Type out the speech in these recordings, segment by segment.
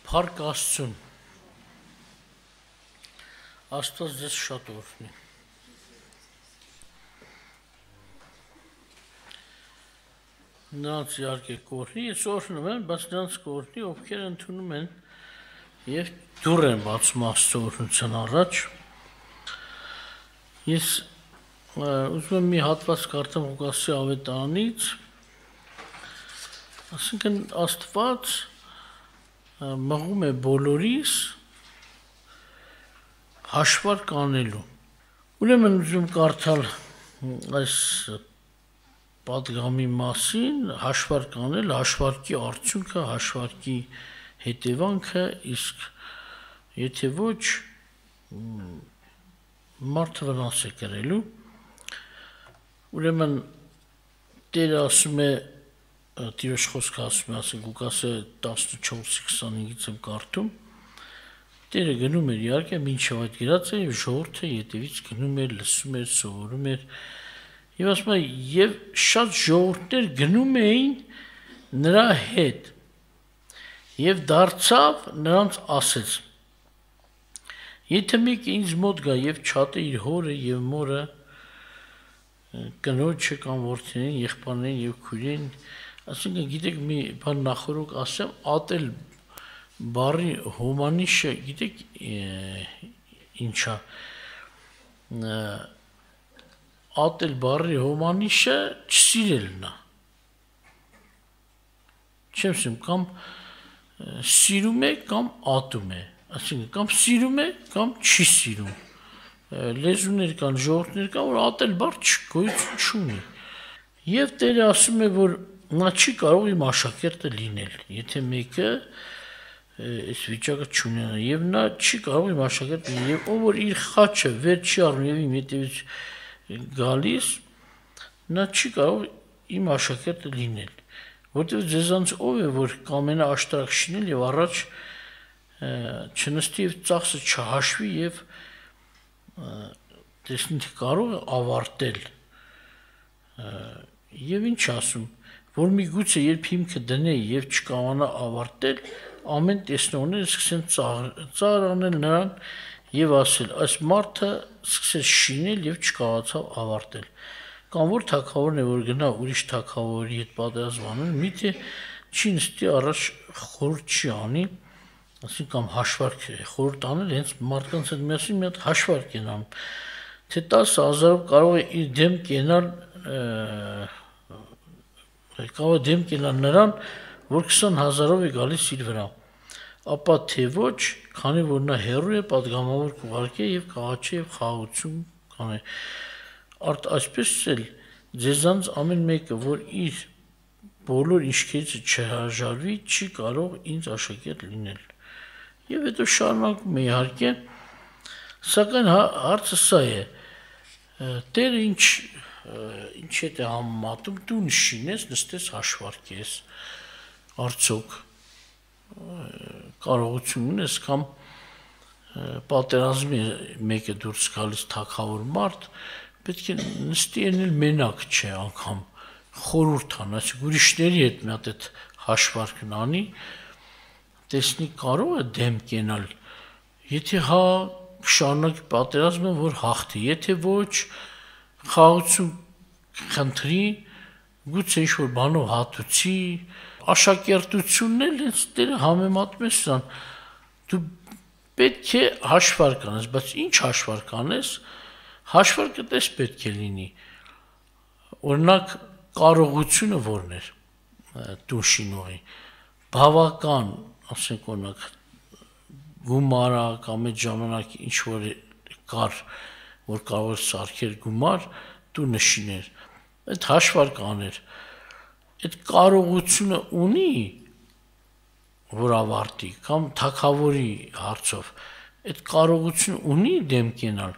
Փառք Աստծուն, Աստված ձեզ շատ օրհնի։ Նրանց իհարկե կօրհնի, ես օրհնում եմ, բայց նրանց կօրհնի, ովքեր ընդունում են եւ դուռ են բացում Աստծո օրհնության առաջ։ Ես ուզում եմ մի հատված կարդամ Ղուկասի ավետարանից, ասինքն Աստված մղում է բոլորիս հաշվարկ անելու։ Ուրեմն ուզում կարդալ այս պատգամի մասին, հաշվարկ անել, հաշվարկի արդյունքը, հաշվարկի հետևանքը, իսկ եթե ոչ, մարդը վնաս է կրելու։ Ուրեմն Տերը ասում է, Տիրոջ խոսքը ասում է, ասենք Ղուկասը 14:25-ից եմ կարդում, Տերը գնում էր իհարկե մինչև այդ գրած է եւ ժողովուրդը ետևից գնում էր, լսում էր, սովորում էր եւ ասում է եւ շատ ժողովուրդներ գնում էին նրա հետ եւ դարձավ նրանց ասեց. Եթե մեկ ինձ մոտ գա եւ չատե իր հորը եւ մորը, կնոջը կամ որդիներին, եղբայրներին եւ քույրերին, ասինքն գիտեք մի բան նախորոք ասեմ, ատել բարի հոմանիշը, գիտեք ինչա, ատել բարի հոմանիշը չսիրելն է։ Չեմ ասում, կամ սիրում է, կամ ատում է, ասինքն կամ սիրում է, կամ չի սիրում։ Լեզուներ կան, ժողովուրդներ կան, որ ատել բառ գոյություն չունի։ Եվ Տերը ասում է, որ նա չի կարող իմ աշակերտը լինել, եթե մեկը այս վիճակը չունենա, եւ նա չի կարող իմ աշակերտը լինել, եւ ով որ իր խաչը վեր չի առնում եւ իմ հետևից գալիս, նա չի կարող իմ աշակերտը լինել, որտեղ ձեզանց ով է, որ կամենա աշտարակ շինել եւ առաջ չնստի եւ ծախսը չհաշվի եւ տեսնի թե կարող է ավարտել։ Եվ ինչ ասում, որ միգուցե երբ հիմքը դնե եւ չկամանա ավարտել, ամեն տեսնողները սկսեն ծաղր անել նրան եւ ասել, այս մարդը սկսեց շինել եւ չկարողացավ ավարտել։ Կամ որ թագավորն է, որ գնա ուրիշ թագավորի հետ պատերազմ անել, միթե չի նստի առաջ խորհուրդ չի անի, ասին կամ հաշվարկ խորհուրդ անել, հենց մարդկանց հետ միասին մի հատ հաշվարկ են անում, թե 10,000-ով կարող է իր դեմ կենալ նրան, որ 20,000-ով է գալիս իր վրա, ապա թե ոչ, քանի որ նա հեռու է, պատգամավոր կուղարկե եւ կաղաչե եւ խաղաղություն կանե։ Այսպես էլ ձեզանց ամեն մեկը, որ իր բոլոր ինչքերից չհրաժարվի, չի կարող ինձ աշակերտ լինել։ Եվ հետո շարունակում է իհարկե, սակայն հարցը սա է, Տերը ինչ հետ է համեմատում, դու նշինես, նստես հաշվարկես, արդյոք կարողություն ունես կամ պատերազմի մեկը դուրս գալիս թագավոր մարդ, պետք է նստի ենել մենակ չէ անգամ խորհուրդ ան, այսինքն ուրիշների հետ մի հատ այդ հաշվարկն անի, տեսնի կարող է դեմ կենալ, եթե հա շարունակի պատերազմը, որ հաղթի, եթե ոչ խաղաղություն խնդրի, գուցե ինչ-որ բանով հատուցի, աշակերտությունն էլ հենց Տերը համեմատում է սրան, դու պետք է հաշվարկ անես, բայց ինչ հաշվարկ անես, հաշվարկը տես պետք է լինի, օրինակ կարողությունը որն էր դու շինողի, բավական, ասենք օրինակ գումարա կամ այդ ժամանակ ինչ-որ կար, որ կարող էր սարքել գումար, դու նշիներ, այդ հաշվարկ աներ, այդ կարողությունը ունի, որ ավարտի, կամ թագավորի հարցով, այդ կարողությունը ունի դեմ կենալ,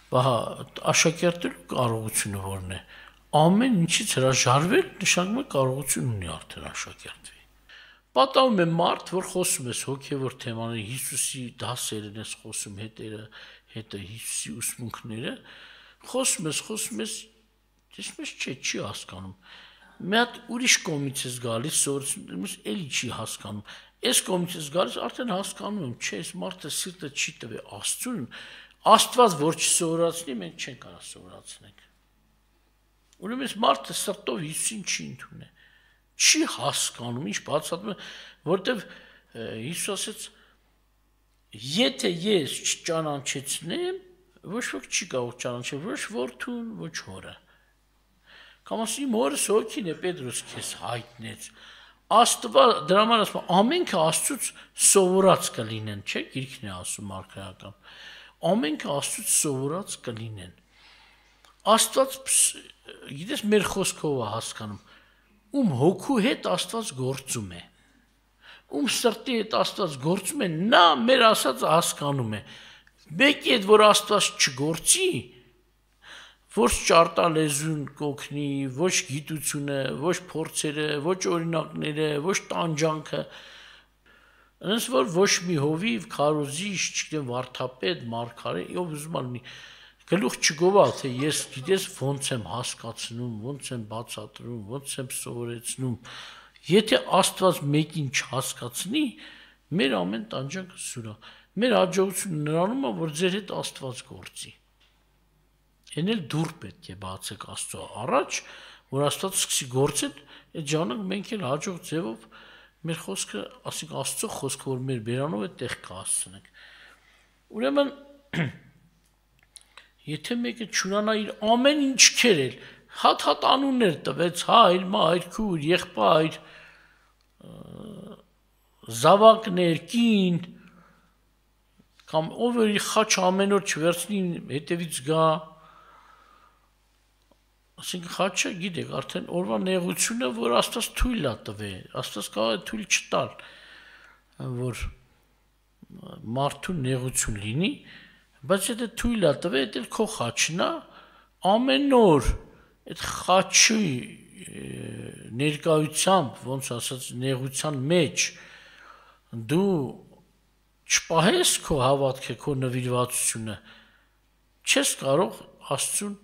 աշակերտելու կարողությունը որն է, ամեն ինչից հրաժարվել նշանակում է կարողություն ունի արդեն աշակերտվի։ Պատահում է մարդ, որ խոսում ես հոգևոր թեմաների, Հիսուսի դասերն ես խոսում, հետը Հիսուսի ուսմունքները, խոսում ես, տեսնում ես, չի հասկանում։ մի հատ ուրիշ կողմից ես գալիս, սովորությունից էլի չի հասկանում։ Այս կողմից ես գալիս, արդեն հասկանում եմ, չէ, այս մարդը սիրտը չի տվել Աստծուն, Աստված որ չսովորացնի, մենք չենք կարող սովորացնենք։ Ուրեմն այս մարդը սրտով Հիսուսին չի ընդունել, չի հասկանում, ինչ բացատրում է, որտեվ Հիսուս ասեց, եթե ես չճանաչեցնեմ, ոչ ոք չի կարող ճանաչել, ոչ որդուն, ոչ հորը։ Կամ ասի մորս հոգին է Պետրոս քեզ հայտնեց։ Աստված դրա համար ասում ամենքը Աստծուց սովորած կլինեն, չէ՞, գիրքն է ասում արքայական։ Ամենքը Աստծուց սովորած կլինեն։ Աստված, գիտես, մեր խոսքով է հասկանում, ում հոգու հետ Աստված գործում է։ Ում սրտի հետ Աստված գործում է, նա մեր ասածը հասկանում է։ Մեկի հետ որ Աստված չգործի, ոչ ճարտալեզուն կօգնի, ոչ գիտությունը, ոչ փորձերը, ոչ օրինակները, ոչ տանջանքը, այնպես որ ոչ մի հովիվ, քարոզիչ, չգիտեմ, վարդապետ, մարգարե, ով ուզում ալնի, գլուխ չգովա, թե ես գիտես ոնց եմ հասկացնում, ոնց եմ բացատրում, ոնց եմ սովորեցնում։ Եթե Աստված մեկին չհասկացնի, մեր ամեն տանջանքը սուրա։ Մեր հաջողությունը նրանում է, որ ձեր հետ Աստված գործի։ Այն էլ դուր պետք է բացեք Աստծո առաջ, որ Աստված սկսի գործել, այդ ժամանակ մենք էլ հաջող ձևով մեր խոսքը, ասենք Աստծո խոսքը, որ մեր բերանով է տեղ կհասցնենք։ Ուրեմն եթե մեկը ճանանա իր ամեն ինչ քերել, հատ անուններ տվեց, հայր, մայր, քույր, եղբայր, զավակներ, կին, կամ ով որ իր խաչ ամեն օր չվերցնի հետևից գա, ասենք խաչը գիտեք, արդեն օրվա նեղությունը, որ Աստված թույլ է տվել, Աստված կարող է թույլ չտալ, որ մարդու նեղություն լինի, բայց եթե թույլ է տվել, դա քո խաչն է, ամեն օր այդ խաչի ներկայությամբ, ոնց ասած, նեղության մեջ դու չպահես քո հավատքը, քո նվիրվածությունը, չես կարող Աստծուն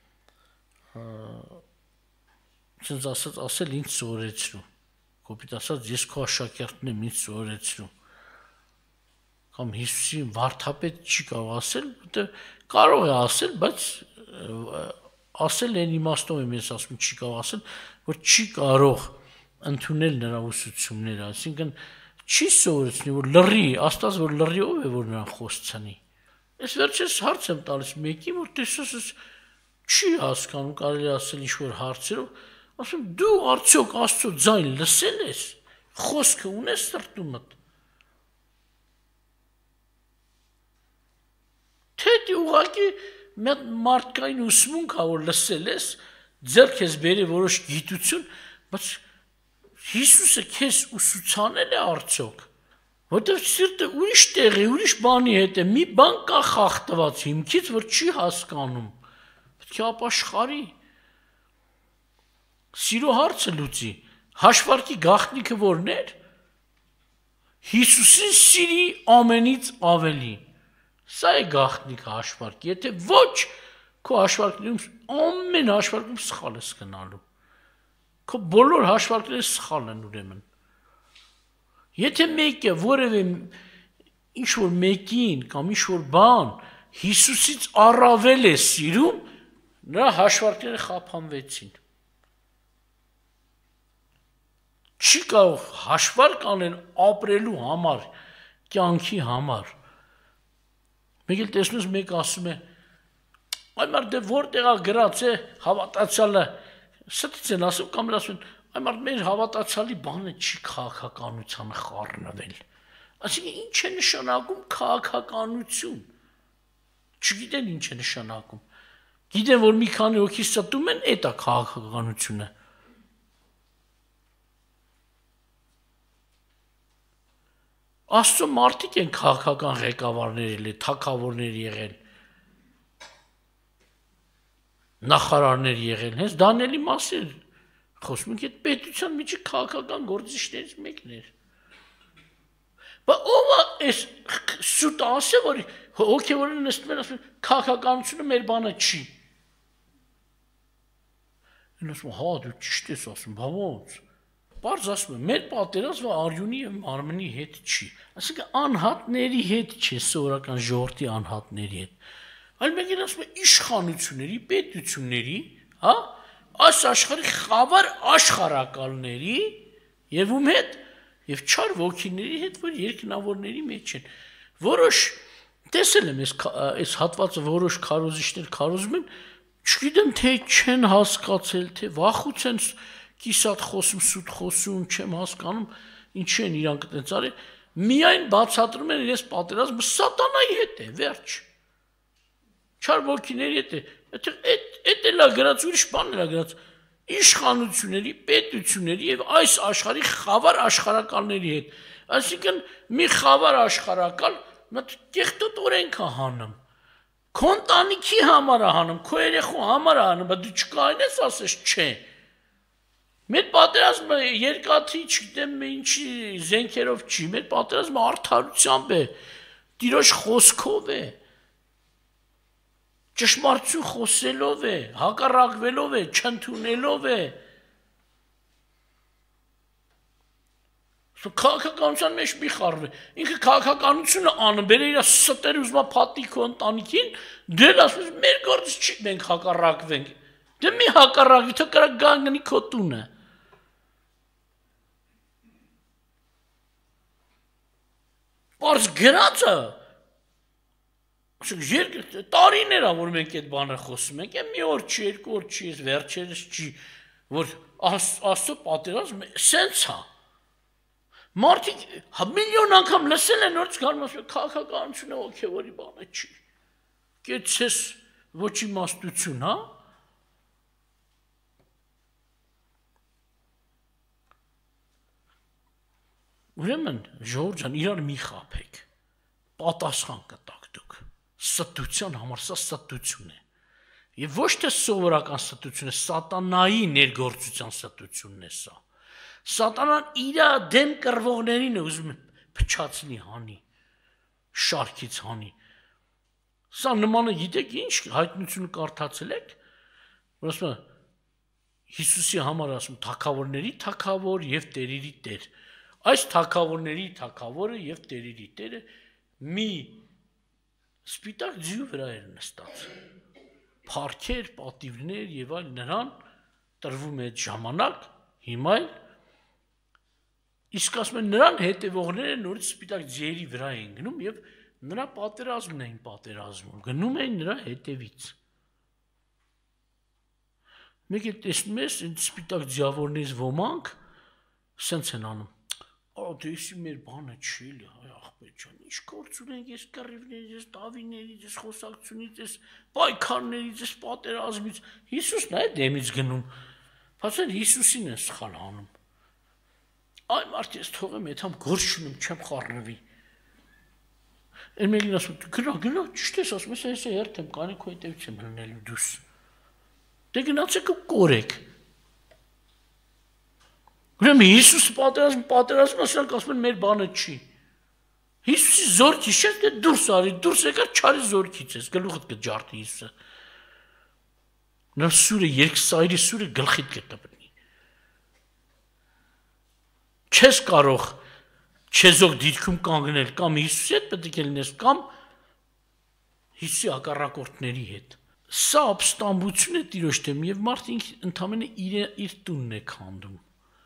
ցենց ասել ինձ սովորեցրու, կոպիտ ասած ես քո աշակերտն եմ, ինձ սովորեցրու, կամ Հիսուսին վարդապետ չի կարող ասել, որտեղ կարող է ասել, բայց ասել այն իմաստով եմ ես ասում, չի կարող ասել, որ չի կարող ընդունել նրա ուսուցումները, այսինքն չի սովորեցնի, որ լռի, Աստված որ լռի, ով է որ նրան խոսցնի։ Ես վերջերս հարց եմ տալիս մեկին, որ տեսած չի հասկանում, կարելի ասել ինչ-որ հարցերով, ասում դու արդյոք Աստծո ձայն լսել ես, խոսքը ունես սրտումդ։ Թե դու ուղղակի մարդկային ուսմունք ա որ լսել ես, ձեռք ես բերի որոշ գիտություն, բայց Հիսուսը քեզ ուսուցանել է արդյոք, որտեղ սիրտը ուրիշ տեղ է, ուրիշ բանի հետ է, մի բան կա խախտված հիմքից, որ չի հասկանում, պետք է ապաշխարի, սիրո հարցը լուծի, հաշվարկի գաղտնիքը որն էր, Հիսուսին սիրի ամենից ավելի, սա է գաղտնիքը հաշվարկի, եթե ոչ, քո հաշվարկներում ամեն հաշվարկում սխալ ես գնալու, քո բոլոր հաշվարկները սխալ են ուրեմն, եթե մեկը որևէ ինչ-որ մեկին կամ ինչ-որ բան Հիսուսից առավել է սիրում, նրա հաշվարկները խափանվեցին, չի կարող հաշվարկ անել ապրելու համար, կյանքի համար, մեկ էլ տեսնում ես մեկ ասում է, այ մարդ դե որտեղ է գրած է հավատացյալը, ստից են ասում կամ ասում են, այ մարդ մեր հավատացյալի բանը չի քաղաքականությանը խառնվել, այսինքն ինչ է նշանակում քաղաքականություն, չգիտեն ինչ է նշանակում, գիտեն որ մի քանի հոգի ստում են, էդ է քաղաքականությունը, Աստծո մարդիկ են քաղաքական ղեկավարներ եղել, թագավորներ եղել, նախարարներ եղել, հենց Դանիելի մասին խոսում ենք, այդ պետության միջի քաղաքական գործիչներից մեկն էր։ Բայց ով է այս սուտը ասել, որ հոգևորները նստում են ասում, քաղաքականությունը մեր բանը չի։ Են ասում, հա, դու ճիշտ ես ասում, բա ոնց։ Պարզ ասում եմ, մեր պատերազմը Արյունի եւ Արմենի հետ չի։ Այսինքն անհատների հետ չէ, սովորական ժողովրդի անհատների հետ։ Այլ մեկին ասում է իշխանությունների, պետությունների, հա, այս աշխարհի խավար աշխարհակալների եւ ում հետ եւ չար ոգիների հետ, որ երկնավորների մեջ են։ Որոշ տեսել եմ այս հատվածը, որոշ քարոզիչներ քարոզում են, չգիտեմ թե չեն հասկացել, թե վախուց են կիսատ խոսում, սուտ խոսում, չեմ հասկանում, ինչի են իրանք այդպես արել, միայն բացատրում են իրենց պատերազմը սատանայի հետ է, վերջ։ Չար ոգիների հետ է, այդ էլա գրած, ուրիշ բան էլա գրած, իշխանությունների, պետությունների եւ այս աշխարհի խավար աշխարհակալների հետ։ Այսինքն մի խավար աշխարհակալ մտ կեղտոտ օրենք է հանում։ Քո ընտանիքի համար է հանում, քո երեխու համար է հանում, բայց դու չկային ես ասես չէ։ Մեր պատերազմը երկաթի, չգիտեմ ինչի զենքերով չի, մեր պատերազմը արդարությամբ է, Տիրոջ խոսքով է, ճշմարտություն խոսելով է, հակառակվելով է, չընդունելով է։ Քաղաքականության մեջ մի խառնվի։ Ինքը քաղաքականությունը անում, բերե իր ստերը ուզում է փաթի քո ընտանիքին, դու ասում ես մեր գործը չի, մենք հակառակվենք։ Դե մի հակառակվի, թե կրա գանգնի քո տունը։ Պարզ գրածը տարիներ է, որ մենք այդ բանը խոսում ենք, մի օր չի, երկու օր չի, վերջերս չի, որ Աստծո պատերազմը սենց է։ Մարդիկ միլիոն անգամ լսել են, նորից գալու ասում, քաղաքականությունը հոգևորի բանը չի։ Կեցես ոչ իմաստություն, հա։ Ուրեմն, ժողովուրդ ջան, իրար մի խաբեք, պատասխան կտաք դուք, ստության համար սա ստություն է, և ոչ թե սովորական ստություն է, սատանայի ներգործության ստությունն է սա, սատանան իրա դեմ կռվողներին է ուզում փչացնի հանի, շարքից հանի, սա նմանը գիտեք ինչ հայտնությունը կարդացել եք, որ ասում է, Հիսուսի համար ասում թագավորների թագավոր և տերերի տեր, այս թագավորների թագավորը և տերերի տերը մի սպիտակ ձյու վրա էր նստած, փառքեր, պատիվներ և այլ նրան տրվում է այդ ժամանակ, հիմա էլ, իսկ ասում են նրան հետևողները նորից սպիտակ ձիերի վրա էին գնում և նրա պատերազմն էին պատերազմում, գնում էին նրա հետևից։ Մեկ էլ տեսնում ես, սպիտակ ձիավորներից ոմանք սենց են անում, դեսի մեր բանը չի լի, աղբետ ջան, ինչ գործ ունենք ես կռիվներից, ես դավիներից, ես խոսակցությունից, ես պայքարներից, ես պատերազմից, Հիսուսն է դեմից գնում, բացեն Հիսուսին են սխալ անում, այ մարդ ես թողեմ, եթամ գործ չունեմ, չեմ խառնվի, են մեկին ասում, գնա, ճիշտ ես ասում, ես հերթ եմ, կանի քո հետևից եմ լնելու դուս, դե գնացեք ու կորեք, ուրեմն Հիսուս պատերազմ ասենք ասում են մեր բանը չի։ Հիսուսի զորքից չէ, դե դուրս արի, դուրս եկար չարի զորքից ես, գլուխդ կջարդի Հիսուսը։ Նա սուրը երկսայրի սուրը գլխիդ կտպնի։ Չես կարող չեզոք դիրքում կանգնել կամ Հիսուսի հետ պետք է լինես կամ Հիսուսի հակառակորդների հետ։ Սա ապստամբություն է Տիրոջ դեմ եւ մարդ ինքը ընդհանրապես իր տունն է քանդում։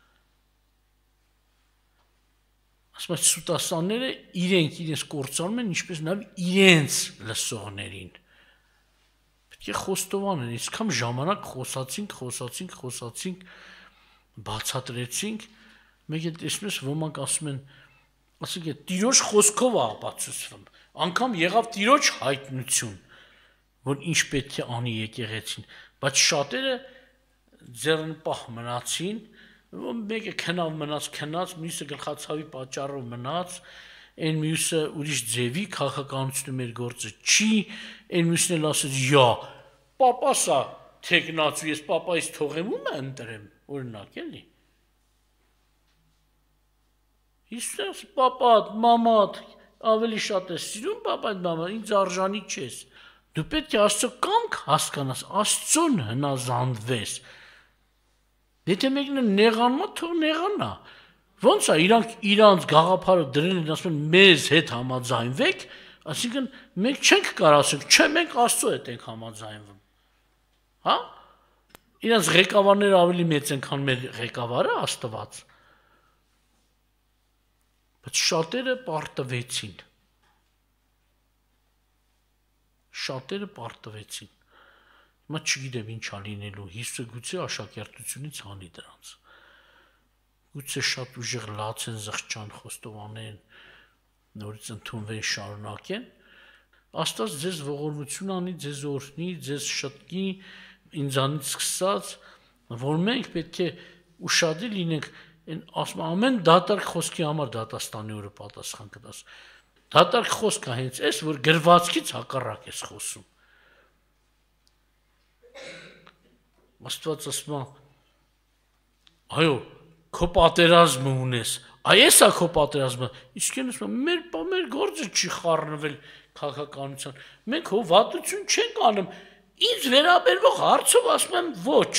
Ասում եմ սուտասանները իրենց կործանում են, ինչպես նաև իրենց լսողներին։ Պետք է խոստովանեն, իսկական ժամանակ խոսացինք, բացատրեցինք, մեկ էլ տեսնում ես ոմանք ասում են, ասենք Տիրոջ խոսքով է ապացուցվում, անգամ եղավ Տիրոջ հայտնություն, որ ինչ պետք է անի եկեղեցին, բայց շատերը ձեռնպահ մնացին, մեկը քնավ մնաց, մյուսը գլխացավի պատճառով մնաց, այն մյուսը ուրիշ ձևի քաղաքականությունը մեր գործը չի, այն մյուսն էլ ասեց, յա, պապասա թեկնածու, ես պապայից թողեմ ում է ընտրեմ, օրինակ էլի։ Հիսուս պապատ, մամատ, ավելի շատ ես սիրում պապայդ մամա, ինձ արժանի չես, դու պետք է Աստծո կամք հասկանաս, Աստծուն հնազանդվես, Եթե մեկն նեղանա, թող նեղանա։ Ոնց է իրանց գաղափարը դրել են, ասում են մեզ հետ համաձայնվեք, այսինքն մենք չենք կարող ասենք, չէ, մենք Աստծո հետ ենք համաձայնվում։ Հա? Իրանց ղեկավարները ավելի մեծ են, քան մեր ղեկավարը Աստված։ Բայց շատերը պարտվեցին։ Հիմա չգիտեմ ինչ ա լինելու, Հիսուսը գուցե աշակերտությունից հանի դրանց։ Գուցե շատ ուժեղ լացեն, զղջան, խոստովանեն, նորից ընդունվեն, շարունակեն։ Աստված ձեզ ողորմություն անի, ձեզ օրհնի, ձեզ շտկի, ինձանից սկսած, որ մենք պետք է ուշադիր լինենք, ասում ամեն դատարկ խոսքի համար դատաստանի օրը պատասխան կտաս։ Դատարկ խոսքը հենց էս, որ գրվածքից հակառակ ես խոսում։ Աստված ասում է, այո, քո պատերազմը ունես, այս է քո պատերազմը, իսկ են ասում մեր գործը չի խառնվել քաղաքականության, մենք հո վատություն չենք անում, ինձ վերաբերվող հարցով ասում եմ ոչ։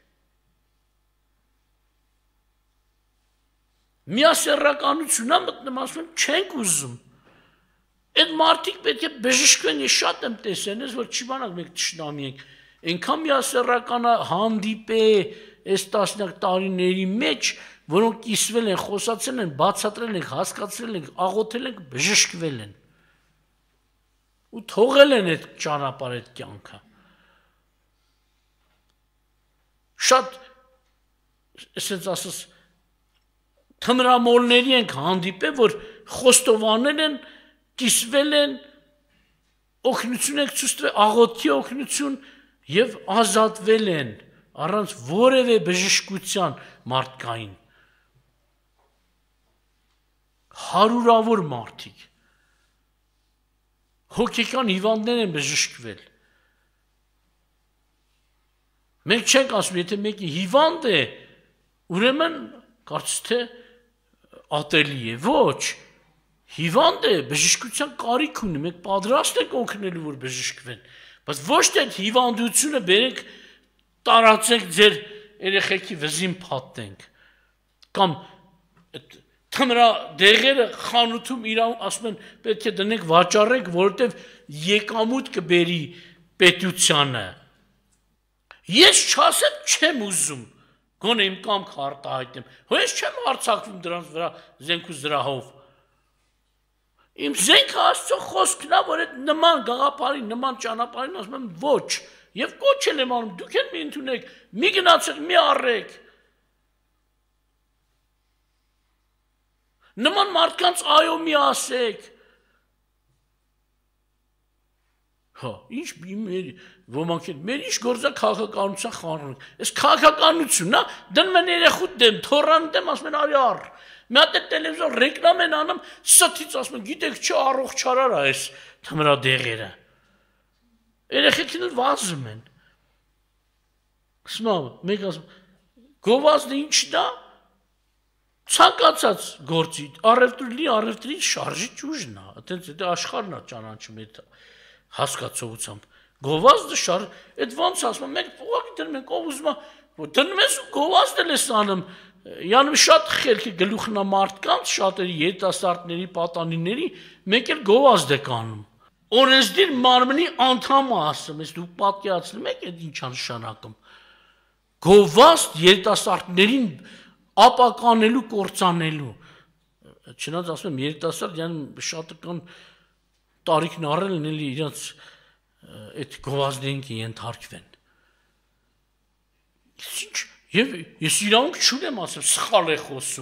Միասեռականությունն մտնում ասում եմ չենք ուզում։ Այդ մարդիկ պետք է բժշկվեն, ես շատ եմ տեսել, որ չի բանակ մենք թշնամի ենք, այնքան միասեռականը հանդիպե այս տասնյակ տարիների մեջ, որոնք կիսվել են, խոսացել են, բացատրել են, հասկացրել են, աղոթել են, բժշկվել են։ Ու թողել են այդ ճանապարհ, այդ կյանքը։ Շատ, ասենց ասես, թմրամոլների ենք հանդիպել, որ խոստովանել են, կիսվել են, օգնություն եք ցույց տվել, աղոթքի օգնություն եւ ազատվել են առանց որևէ բժշկության մարդկային։ Հարյուրավոր մարդիկ հոգեկան հիվանդներ են բժշկվել։ Մենք չենք ասում, եթե մեկը հիվանդ է, ուրեմն կարծես թե ատելի է, ոչ։ Հիվանդ է, բժշկության կարիք ունի, մենք պատրաստ ենք օգնելու, որ բժշկվեն, բայց ոչ թե հիվանդությունը բերենք, տարածենք ձեր երեխեքի վզին փաթենք, կամ թմրադեղերը խանութում իրան ասում են, պետք է դնենք վաճառենք, որովհետև եկամուտ կբերի պետությանը։ Ես չասեմ, չեմ ուզում, գոնե իմ կամքը արտահայտեմ, հո ես չեմ արձակվում դրանց վրա զենք ու զրահով։ Իմ զենքը Աստծո խոսքն է, որ այդ նման գաղափարին, նման ճանապարհին ասում եմ ոչ, եւ կոչել եմ անում, դուք էլ մի ընդունեք, մի գնացեք, մի առեք։ Նման մարդկանց այո մի ասեք։ Հա, ինչ ոմանք են, մեր ինչ գործա քաղաքականության խառնենք։ Այս քաղաքականությունն է, դնում են երեխու դեմ, թոռան դեմ, ասում են արի առ։ Մի հատ տելևիզոր ռեկլամ են անում, ստից ասում են, գիտեք, չի առողջարար է այս թմրադեղերը։ Երեխեքին էլ վազում են։ Ասում մեկ ասում, գովազդը ինչն է։ Ցանկացած գործի, առևտրի շարժիչ ուժն է, այտենց դա աշխարհն է ճանաչում այդ հասկացողությամբ։ Գովազդը այդ ոնց ասում, մենք ուղղակի դնում ենք, ով ուզում է, դնում ես ու գովազդել ես անում, Յանում շատ խելքի գլուխնա մարդկանց, շատերի երիտասարդների, պատանիների, մեկ էլ գովազդ եք անում։ Օրենսդիր մարմնի անդամը ասում ես, դուք պատկերացնում եք այդ ինչ նշանակում։ Գովազդ երիտասարդներին ապականելու, կործանելու։ Չնայած ասում եմ, երիտասարդ շատը կան տարիքն առել են էլի իրենց այդ գովազդին ենթարկվեն։ Ինչ Եվ ես իրանք չունեմ ասեմ, սխալ է խոսում։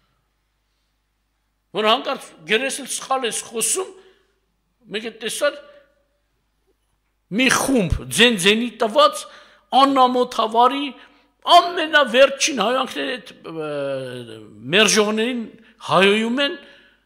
Որ հանկարծ գերես էլ սխալ ես խոսում, մեկ է տեսար մի խումբ ձենձենի տված աննամոթավարի ամենավերջին հայանքների այդ մերժողներին հայոյում են,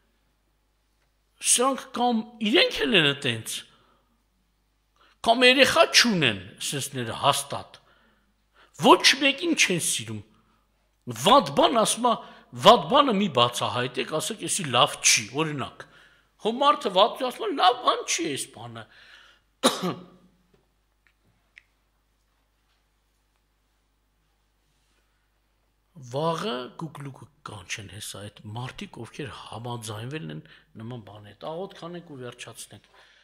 սրանք կամ իրենք էլ են այտենց, կամ երեխա չունեն, սեսները հաստատ, ոչ մեկին չեն սիրում, վատ բան ասում է, վատ բանը մի բացահայտեք, ասեք, էսի լավ չի, օրինակ, հո մարդը վատ ասում է, լավ բան չի էս բանը, վաղը Google-ը կանչեն հեսա այդ մարդիկ, ովքեր համաձայնվել են նման բանի հետ։ Աղոթ քանենք ու վերջացնենք։